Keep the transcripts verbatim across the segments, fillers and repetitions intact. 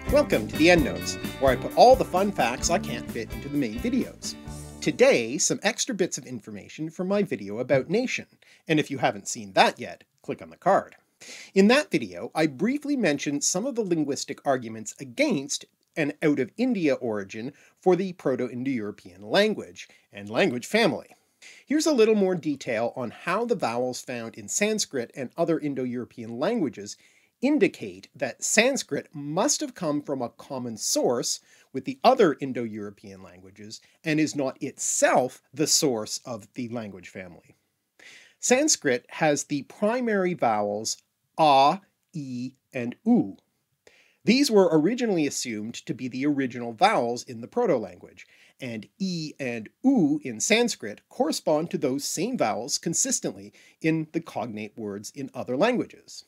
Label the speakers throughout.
Speaker 1: Welcome to the Endnotes, where I put all the fun facts I can't fit into the main videos. Today, some extra bits of information from my video about nation, and if you haven't seen that yet, click on the card. In that video, I briefly mentioned some of the linguistic arguments against an out-of-India origin for the Proto-Indo-European language and language family. Here's a little more detail on how the vowels found in Sanskrit and other Indo-European languages indicate that Sanskrit must have come from a common source with the other Indo-European languages and is not itself the source of the language family. Sanskrit has the primary vowels a, e, and u. These were originally assumed to be the original vowels in the proto-language, and e and u in Sanskrit correspond to those same vowels consistently in the cognate words in other languages.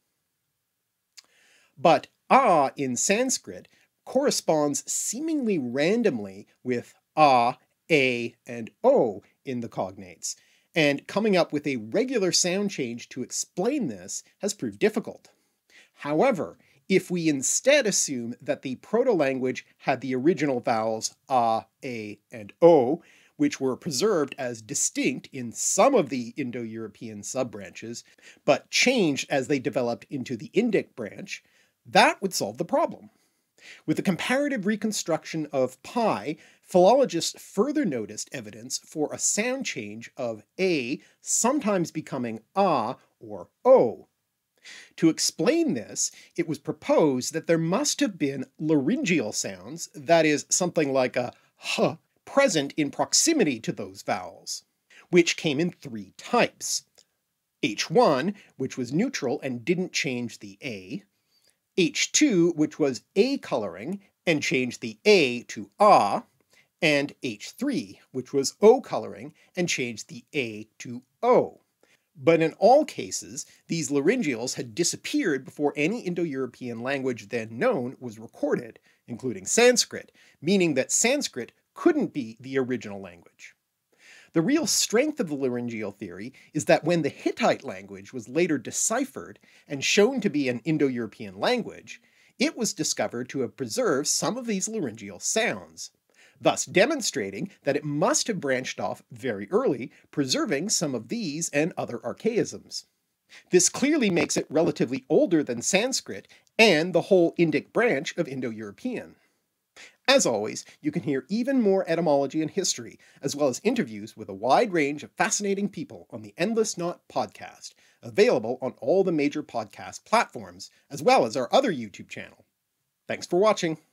Speaker 1: But a in Sanskrit corresponds seemingly randomly with a, a, and o in the cognates, and coming up with a regular sound change to explain this has proved difficult. However, if we instead assume that the proto-language had the original vowels a, a, and o, which were preserved as distinct in some of the Indo-European sub-branches, but changed as they developed into the Indic branch, that would solve the problem. With the comparative reconstruction of pi, philologists further noticed evidence for a sound change of a sometimes becoming a or o. To explain this, it was proposed that there must have been laryngeal sounds, that is, something like a h, present in proximity to those vowels, which came in three types. H one, which was neutral and didn't change the a, H two, which was a coloring and changed the a to a, and H three, which was o coloring and changed the a to o. But in all cases, these laryngeals had disappeared before any Indo-European language then known was recorded, including Sanskrit, meaning that Sanskrit couldn't be the original language. The real strength of the laryngeal theory is that when the Hittite language was later deciphered and shown to be an Indo-European language, it was discovered to have preserved some of these laryngeal sounds, thus demonstrating that it must have branched off very early, preserving some of these and other archaisms. This clearly makes it relatively older than Sanskrit and the whole Indic branch of Indo-European. As always, you can hear even more etymology and history, as well as interviews with a wide range of fascinating people on the Endless Knot podcast, available on all the major podcast platforms, as well as our other YouTube channel. Thanks for watching!